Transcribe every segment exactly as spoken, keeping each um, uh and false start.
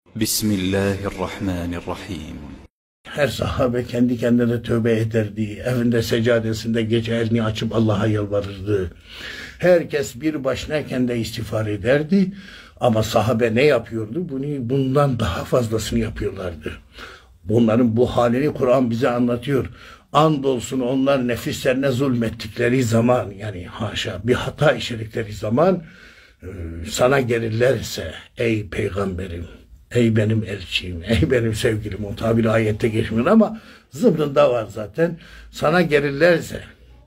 Bismillahirrahmanirrahim. Her sahabe kendi kendine tövbe ederdi. Evinde secadesinde gece elini açıp Allah'a yalvarırdı. Herkes bir başınayken de istiğfar ederdi. Ama sahabe ne yapıyordu? Bunu, bundan daha fazlasını yapıyorlardı. Bunların bu halini Kur'an bize anlatıyor. Andolsun onlar nefislerine zulmettikleri zaman, yani haşa bir hata işledikleri zaman sana gelirlerse ey peygamberim, ey benim elçiyim, ey benim sevgilim, o tabiri ayette geçmiyor ama zımnında var zaten. Sana gelirlerse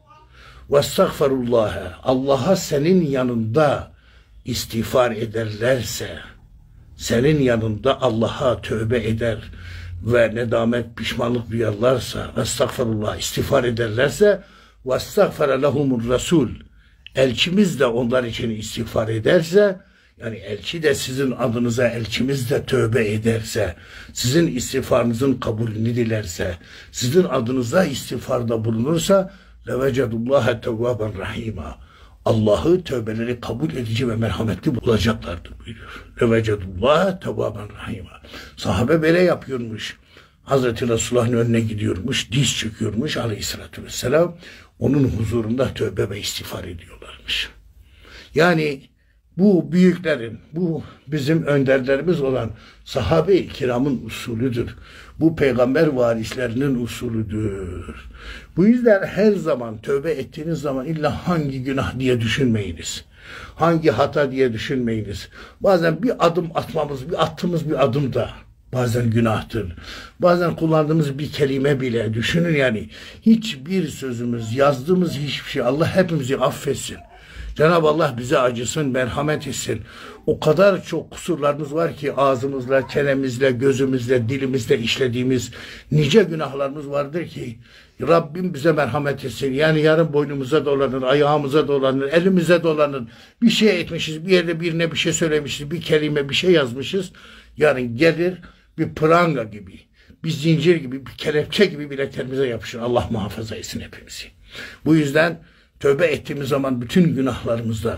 vestagfirullâhe, Allah'a senin yanında istiğfar ederlerse, senin yanında Allah'a tövbe eder ve nedamet, pişmanlık duyarlarsa, vestagfirullah, istiğfar ederlerse, vestagfere lehumur resul, elçimiz de onlar için istiğfar ederse, yani elçi de sizin adınıza, elçimiz de tövbe ederse, sizin istiğfarınızın kabulünü dilerse, sizin adınıza istiğfarda bulunursa, levecedullâhe tevvâben rahîmâ, Allah'ı tövbeleri kabul edici ve merhametli bulacaklardır buyuruyor. Levecedullâhe tevvâben rahîmâ. Sahabe böyle yapıyormuş. Hazreti Resulullah'ın önüne gidiyormuş, diz çöküyormuş aleyhissalatü vesselam. Onun huzurunda tövbe ve istiğfar ediyorlarmış. Yani bu büyüklerin, bu bizim önderlerimiz olan sahabe-i kiramın usulüdür. Bu peygamber varislerinin usulüdür. Bu yüzden her zaman tövbe ettiğiniz zaman illa hangi günah diye düşünmeyiniz. Hangi hata diye düşünmeyiniz. Bazen bir adım atmamız, bir attığımız bir adım da bazen günahtır. Bazen kullandığımız bir kelime bile, düşünün yani hiçbir sözümüz, yazdığımız hiçbir şey, Allah hepimizi affetsin. Cenab-ı Allah bize acısın, merhamet etsin. O kadar çok kusurlarımız var ki ağzımızla, çenemizle, gözümüzle, dilimizle işlediğimiz nice günahlarımız vardır ki Rabbim bize merhamet etsin. Yani yarın boynumuza dolanır, ayağımıza dolanır, elimize dolanır. Bir şey etmişiz, bir yerde birine bir şey söylemişiz, bir kelime, bir şey yazmışız. Yarın gelir bir pranga gibi, bir zincir gibi, bir kelepçe gibi bileklerimize yapışır. Allah muhafaza etsin hepimizi. Bu yüzden tövbe ettiğimiz zaman bütün günahlarımızdan,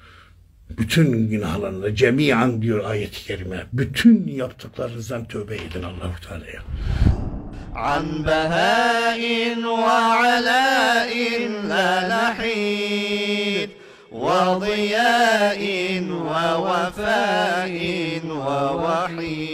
bütün günahlarında cemiyan diyor ayet-i kerime, bütün yaptıklarınızdan tövbe edin Allah-u Teala'ya. An behain ve alain la nahid ve ziyain ve vefain ve vahid.